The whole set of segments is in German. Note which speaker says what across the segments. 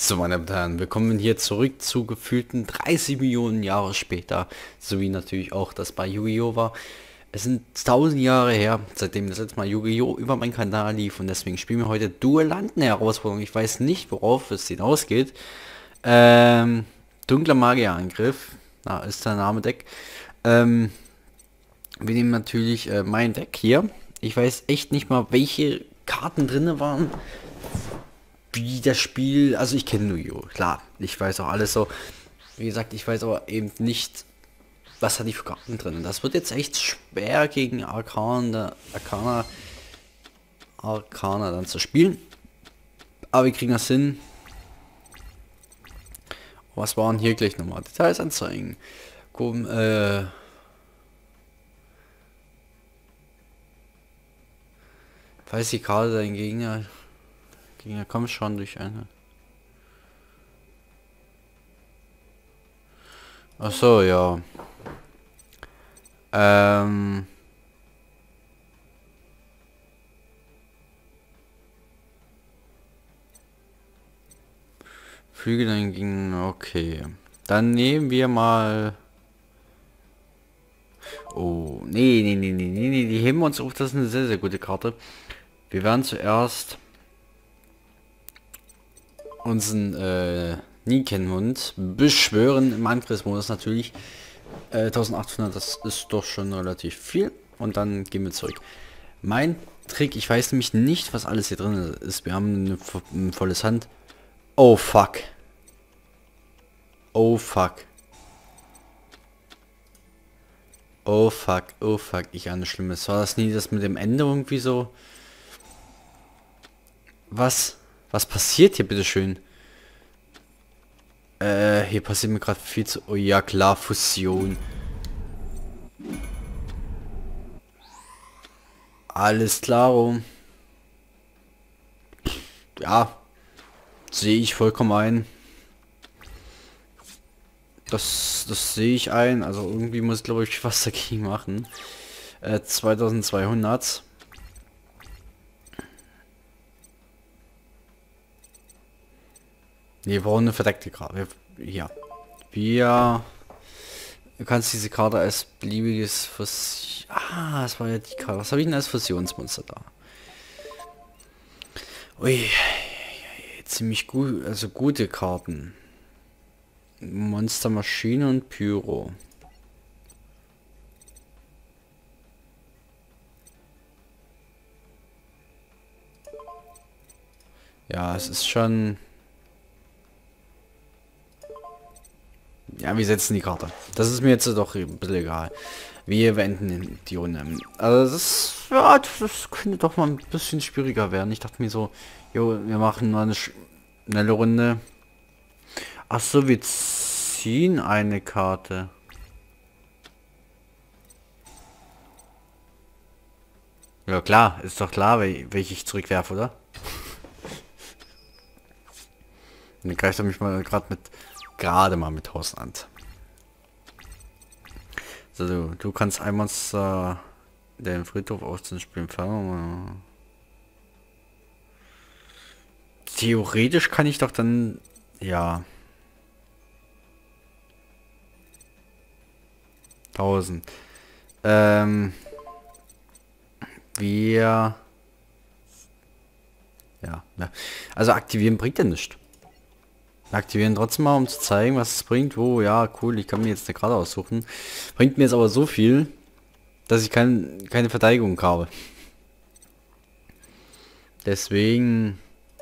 Speaker 1: So, meine Damen und Herren, willkommen hier zurück zu gefühlten 30 Millionen Jahre später, sowie natürlich auch das bei Yu-Gi-Oh! War. Es sind 1000 Jahre her, seitdem das letzte Mal Yu-Gi-Oh! Über meinen Kanal lief und deswegen spielen wir heute Duellanten-Herausforderung. Ich weiß nicht, worauf es hinausgeht. Dunkler Magierangriff, da ist der Name Deck. Wir nehmen natürlich mein Deck hier. Ich weiß echt nicht mal, welche Karten drinne waren. Wie das Spiel, also ich kenne Yu-Gi-Oh! Klar, ich weiß auch alles so. Wie gesagt, ich weiß aber eben nicht, was hat die für Karten drin. Das wird jetzt echt schwer gegen Arcana dann zu spielen. Aber wir kriegen das hin. Was waren hier gleich nochmal? Details anzeigen. Komm, falls die Karte dein Gegner kommt schon durch eine. Ach so, ja. Flügel dann ging, okay. Dann nehmen wir mal. Oh, nee, die heben wir uns auf. Das ist eine sehr, sehr gute Karte. Wir werden zuerst unseren Niken-Hund beschwören im Angriffsmodus natürlich. 1800, das ist doch schon relativ viel. Und dann gehen wir zurück. Mein Trick, ich weiß nämlich nicht, was alles hier drin ist. Wir haben eine volles Hand. Oh fuck. Oh fuck. Oh fuck, oh fuck, ich ahne Schlimmes. War das nie das mit dem Ende irgendwie so? Was? Was passiert hier, bitteschön? Hier passiert mir gerade viel zu... Oh ja, klar, Fusion. Alles klar. Ja, sehe ich vollkommen ein. Das sehe ich ein. Also irgendwie muss, glaube ich, was dagegen machen. 2200. Wir brauchen eine verdeckte Karte. Ja. Du kannst diese Karte als beliebiges das war ja die Karte. Was habe ich denn als Fusionsmonster da? Ui, ziemlich gut, also gute Karten. Monster Maschine und Pyro. Ja, es ist schon... Ja, wir setzen die Karte. Das ist mir jetzt doch ein bisschen egal. Wir wenden die Runde. Also das könnte doch mal ein bisschen schwieriger werden. Ich dachte mir so, jo, wir machen mal eine schnelle Runde. Ach so, wir ziehen eine Karte. Ja klar, ist doch klar, welche ich zurückwerfe, oder? Dann greift er mich mal gerade mal mit 1000 an. So, du kannst einmal den Friedhof aus dem Spiel fangen. Theoretisch kann ich doch dann, ja, 1000. Wir, ja, also aktivieren bringt ja nichts. Aktivieren trotzdem mal, um zu zeigen, was es bringt. Oh ja, cool, ich kann mir jetzt eine Karte aussuchen. Bringt mir jetzt aber so viel, dass ich keine Verteidigung habe. Deswegen...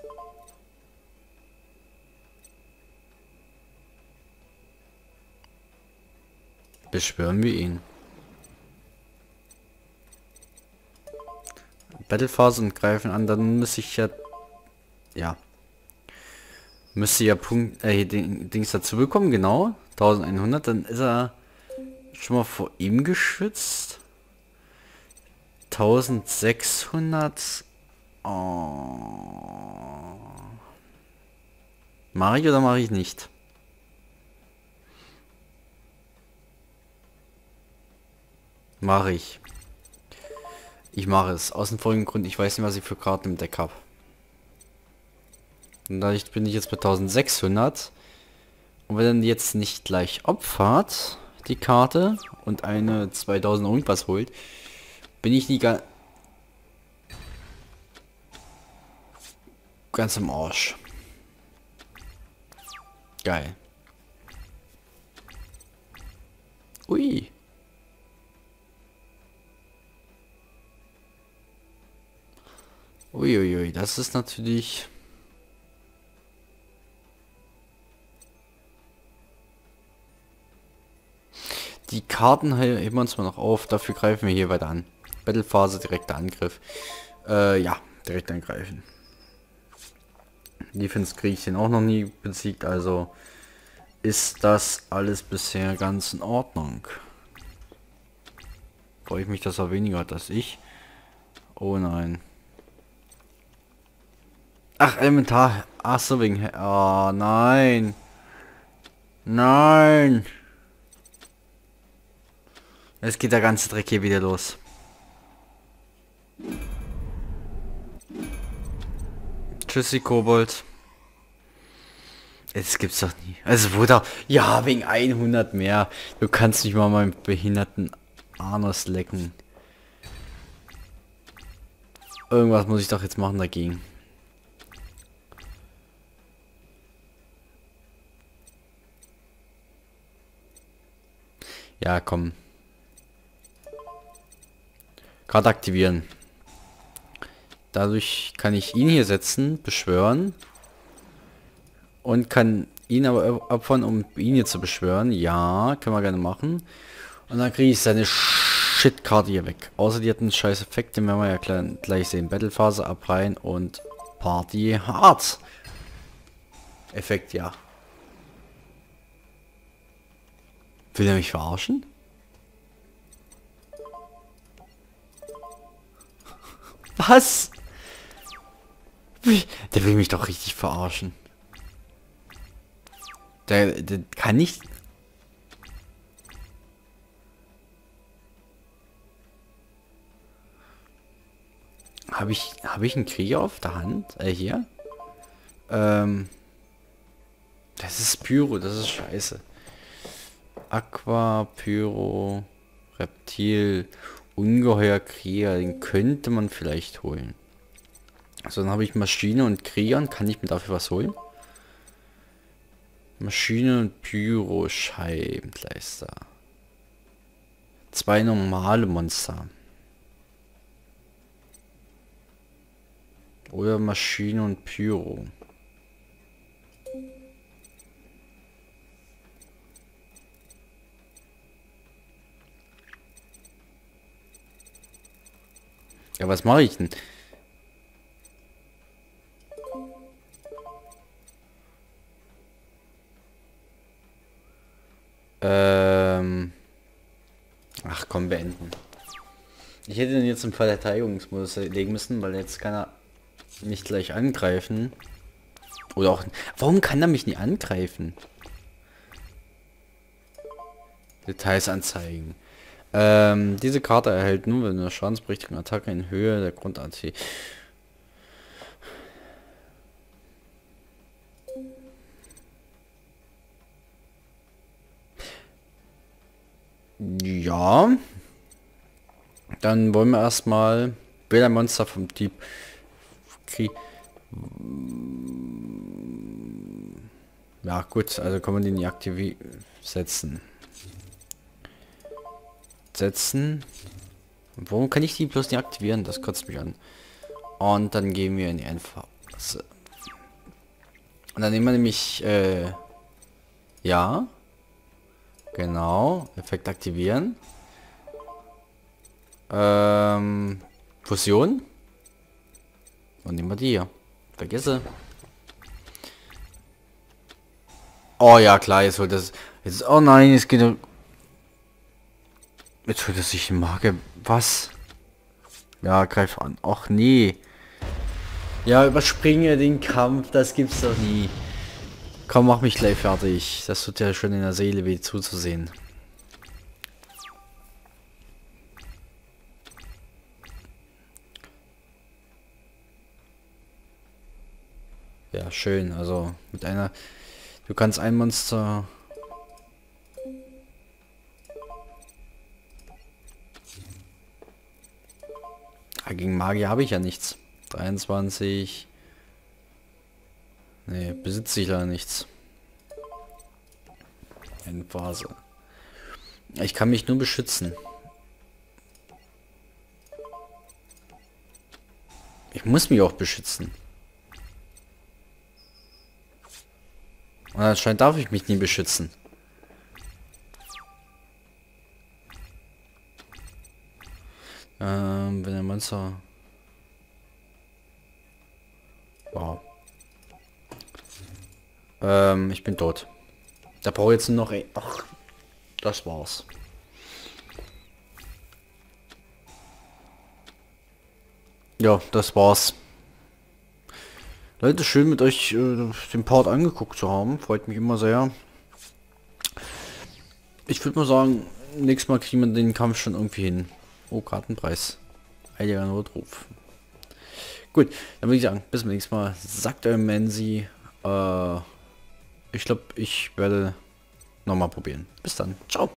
Speaker 1: beschwören wir ihn. Battlephase und greifen an, dann muss ich ja... Ja. Müsste ja Dings dazu bekommen, genau. 1100, dann ist er schon mal vor ihm geschützt. 1600. Oh. Mache ich oder mache ich nicht? Mache ich. Ich mache es. Aus dem folgenden Grund, ich weiß nicht, was ich für Karten im Deck habe. Und dadurch bin ich jetzt bei 1600. Und wenn dann jetzt nicht gleich opfert, die Karte, und eine 2000 irgendwas holt, bin ich nie ganz im Arsch. Geil. Ui. Uiuiui, das ist natürlich... Die Karten heben wir uns mal noch auf, dafür greifen wir hier weiter an. Battlephase, direkter Angriff. Ja, direkt angreifen. Defense kriege ich den auch noch nie besiegt, also ist das alles bisher ganz in Ordnung. Freue ich mich, dass er weniger hat als ich. Oh nein. Ach, Elementar. Ach so, wegen... Oh nein. Nein. Jetzt geht der ganze Dreck hier wieder los. Tschüssi, Kobold. Das gibt's doch nie. Also, wo da... Ja, wegen 100 mehr. Du kannst nicht mal meinen behinderten Anus lecken. Irgendwas muss ich doch jetzt machen dagegen. Ja, komm. Gerade aktivieren. Dadurch kann ich ihn hier setzen, beschwören. Und kann ihn aber opfern, um ihn hier zu beschwören. Ja, können wir gerne machen. Und dann kriege ich seine Shit-Karte hier weg. Außer die hat einen scheiß Effekt, den werden wir ja gleich sehen. Battlephase, ab rein und Party hart. Effekt, ja. Will er mich verarschen? Was? Der will mich doch richtig verarschen. Der kann nicht... Habe ich einen Krieger auf der Hand? Hier? Das ist Pyro, das ist scheiße. Aqua, Pyro, Reptil, Ungeheuer, Krieger, den könnte man vielleicht holen. Also dann habe ich Maschine und Krieger, kann ich mir dafür was holen? Maschine und Pyro, Scheibengleister. 2 normale Monster. Oder Maschine und Pyro. Ja, was mache ich denn? Ach komm, beenden. Ich hätte den jetzt im Verteidigungsmodus legen müssen, weil jetzt kann er mich gleich angreifen. Oder auch... Warum kann er mich nie angreifen? Details anzeigen. Diese Karte erhält nur, wenn eine schadensberechtigte Attacke in Höhe der Grund-AT. Ja. Dann wollen wir erstmal Bilder Monster vom Typ Ja gut, also kann man den aktivieren. Setzen. Warum kann ich die bloß nicht aktivieren? Das kotzt mich an. Und dann gehen wir in die Endphase. Und dann nehmen wir nämlich, ja. Genau. Effekt aktivieren. Fusion. Und nehmen wir die hier. Vergesse. Oh ja, klar, jetzt holt das. Jetzt, oh nein, es geht. Jetzt holt es sich in Marke. Was? Ja, greif an. Och nee. Ja, überspringe den Kampf, das gibt's doch nie. Komm, mach mich gleich fertig. Das tut ja schon in der Seele weh zuzusehen. Ja, schön. Also mit einer... Du kannst ein Monster... Ah, gegen Magier habe ich ja nichts. 23... Nee, besitze ich leider nichts. Endphase. Ich kann mich nur beschützen. Ich muss mich auch beschützen. Und anscheinend darf ich mich nie beschützen. Wenn der Monster... Wow. Ich bin tot. Da brauche ich jetzt nur noch... Ach, das war's. Ja, das war's. Leute, schön mit euch den Part angeguckt zu haben. Freut mich immer sehr. Ich würde mal sagen, nächstes Mal kriegen wir den Kampf schon irgendwie hin. Oh, Kartenpreis. Heiliger Notruf. Gut, dann würde ich sagen, bis zum nächsten Mal. Sagt euer Mansi. Ich glaube, ich werde nochmal probieren. Bis dann. Ciao.